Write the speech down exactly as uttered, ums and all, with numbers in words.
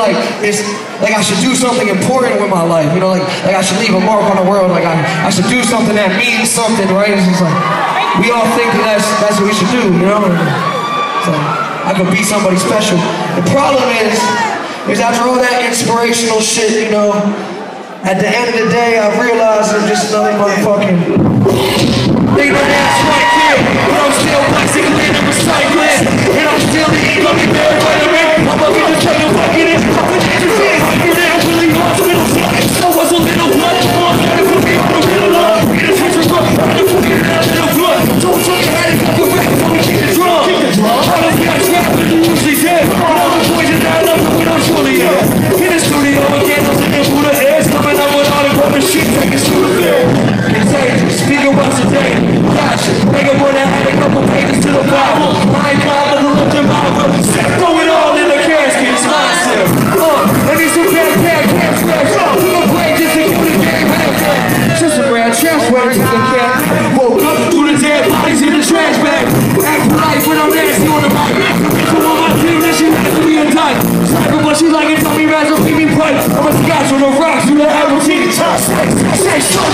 like it's like I should do something important with my life, you know, like like I should leave a mark on the world, like I, I should do something that means something, right? It's just like, we all think that that's, that's what we should do, you know? So I could be somebody special. The problem is, is after all that inspirational shit, you know, at the end of the day, I realized I'm just another motherfucking think that that's right here, but I'm still bicycling and recycling, and I'm still the ego in there, vitamin. I'm up in the fucking bucket and fucking everything. And then I'm really lost in the fucking so was a little blood. I'm trying to put me on a little love. In the future, I'm trying to put me in a little blood. Don't fucking have it, fucking back, so we keep it drum. Keep it drum. I don't get trapped, but you usually dead. All the boys are down, I'm looking on Julia. In the studio again, I'm looking for the heads, coming up with all the rubber shit, taking to the bed. Contagious, speaker once a day. Gotcha, make up when I had a couple pages to the Bible. I ain't proud of the look in my book. Throw it all in the casket, it's myself. Uh, I need some bad, bad, bad trash. Uh, I'm gonna play just to get the game half. Just a brand trash words in the cat. Woke up through the dead bodies in the trash bag. Act polite when I'm nasty on the mic. Come on my team, then she has to be a dyke. Cycle, but she like it, tell me, man, so keep me bright. I'm a scotch on the rocks, do the apple tea. Say, say, say,